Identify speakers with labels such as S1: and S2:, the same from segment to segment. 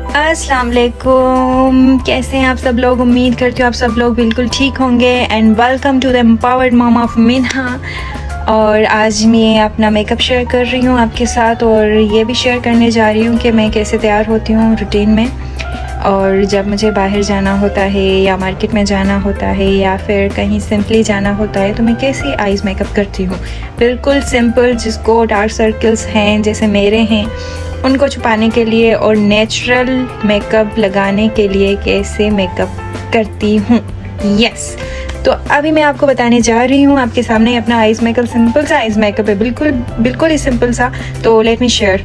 S1: अस्सलाम वालेकुम, कैसे हैं आप सब लोग। उम्मीद करती हूँ आप सब लोग बिल्कुल ठीक होंगे। And welcome to the empowered mom of Minha. और आज मैं अपना मेकअप शेयर कर रही हूँ आपके साथ, और ये भी शेयर करने जा रही हूँ कि मैं कैसे तैयार होती हूँ रूटीन में। और जब मुझे बाहर जाना होता है या मार्केट में जाना होता है या फिर कहीं सिंपली जाना होता है तो मैं कैसे आइज़ मेकअप करती हूँ। बिल्कुल सिंपल, जिसको डार्क सर्कल्स हैं जैसे मेरे हैं उनको छुपाने के लिए और नेचुरल मेकअप लगाने के लिए कैसे मेकअप करती हूँ। यस, तो अभी मैं आपको बताने जा रही हूँ आपके सामने अपना आइज़ मेकअप। सिंपल सा आइज़ मेकअप है, बिल्कुल ही सिंपल सा। तो लेट मी शेयर।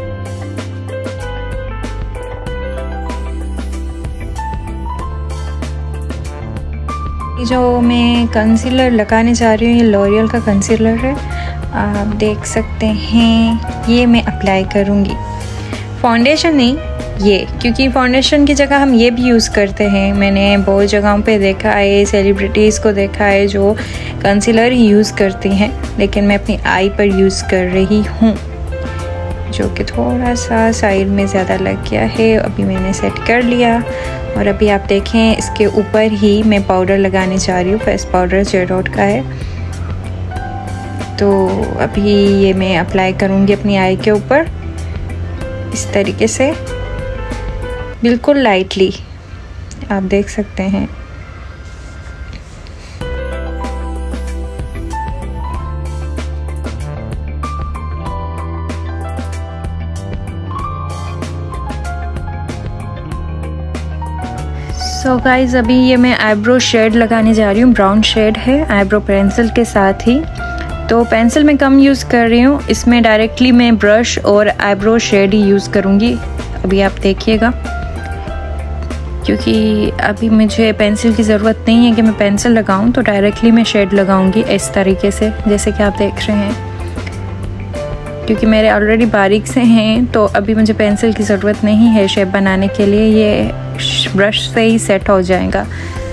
S1: जो मैं कंसीलर लगाने जा रही हूँ ये लॉरियल का कंसीलर है, आप देख सकते हैं। ये मैं अप्लाई करूँगी, फाउंडेशन नहीं ये, क्योंकि फाउंडेशन की जगह हम ये भी यूज़ करते हैं। मैंने बहुत जगहों पे देखा है, सेलिब्रिटीज़ को देखा है जो कंसीलर ही यूज़ करती हैं, लेकिन मैं अपनी आई पर यूज़ कर रही हूँ, जो कि थोड़ा सा साइड में ज़्यादा लग गया है। अभी मैंने सेट कर लिया और अभी आप देखें इसके ऊपर ही मैं पाउडर लगाने जा रही हूँ। फेस पाउडर जेडॉट का है, तो अभी ये मैं अप्लाई करूँगी अपनी आई के ऊपर इस तरीके से, बिल्कुल लाइटली, आप देख सकते हैं। सो गाइज़, अभी ये मैं आईब्रो शेड लगाने जा रही हूँ। ब्राउन शेड है, आईब्रो पेंसिल के साथ ही। तो पेंसिल मैं कम यूज़ कर रही हूँ, इसमें डायरेक्टली मैं ब्रश और आईब्रो शेड ही यूज़ करूँगी। अभी आप देखिएगा, क्योंकि अभी मुझे पेंसिल की ज़रूरत नहीं है कि मैं पेंसिल लगाऊँ, तो डायरेक्टली मैं शेड लगाऊँगी इस तरीके से, जैसे कि आप देख रहे हैं। क्योंकि मेरे ऑलरेडी बारीक से हैं तो अभी मुझे पेंसिल की ज़रूरत नहीं है शेप बनाने के लिए, ये ब्रश से ही सेट हो जाएगा।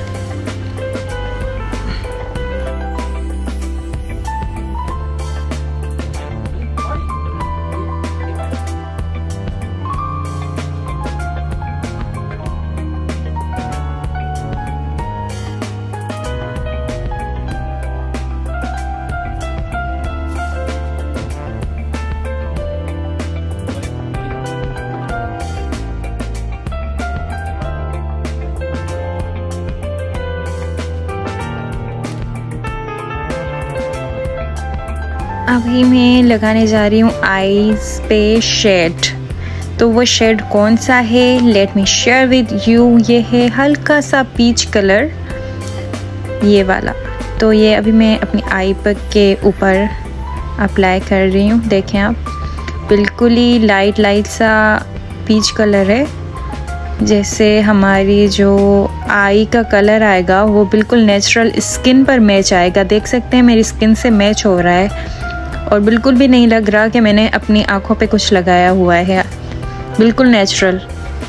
S1: अभी मैं लगाने जा रही हूँ आईज पे शेड। तो वो शेड कौन सा है, let me share with you. ये है हल्का सा पीच कलर, ये वाला। तो ये अभी मैं अपनी आई पर के ऊपर अप्लाई कर रही हूँ। देखें आप, बिल्कुल ही लाइट सा पीच कलर है। जैसे हमारी जो आई का कलर आएगा वो बिल्कुल नेचुरल स्किन पर मैच आएगा। देख सकते हैं मेरी स्किन से मैच हो रहा है और बिल्कुल भी नहीं लग रहा कि मैंने अपनी आँखों पे कुछ लगाया हुआ है, बिल्कुल नेचुरल।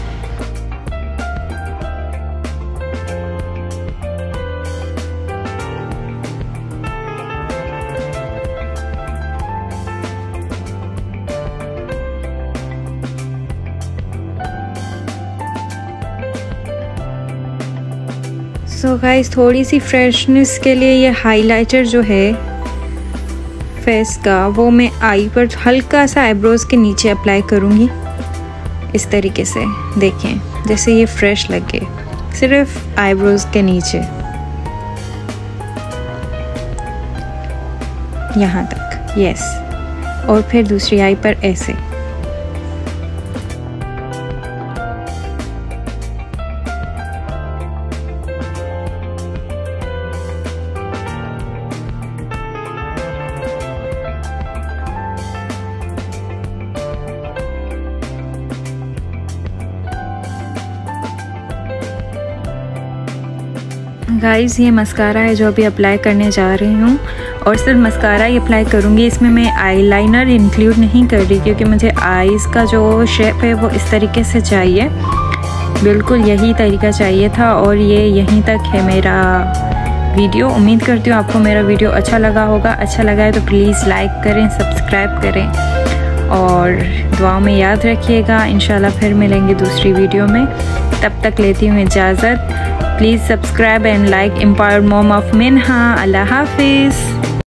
S1: सो गाइस, थोड़ी सी फ्रेशनेस के लिए ये हाइलाइटर जो है फेस का, वो मैं आई पर हल्का सा आईब्रोज के नीचे अप्लाई करूँगी इस तरीके से। देखें जैसे ये फ्रेश लगे, सिर्फ आईब्रोज के नीचे यहाँ तक। यस, और फिर दूसरी आई पर ऐसे। गाइस, ये मस्कारा है जो अभी अप्लाई करने जा रही हूँ, और सिर्फ मस्कारा ही अप्लाई करूँगी। इसमें मैं आईलाइनर इंक्लूड नहीं कर रही, क्योंकि मुझे आईज़ का जो शेप है वो इस तरीके से चाहिए, बिल्कुल यही तरीका चाहिए था। और ये यहीं तक है मेरा वीडियो। उम्मीद करती हूँ आपको मेरा वीडियो अच्छा लगा होगा। अच्छा लगा है तो प्लीज़ लाइक करें, सब्सक्राइब करें और दुआओं में याद रखिएगा। इंशाल्लाह फिर मिलेंगे दूसरी वीडियो में, तब तक लेती हूँ इजाज़त। Please subscribe and like empowered mom of Minha. अल्लाह हाफिज़।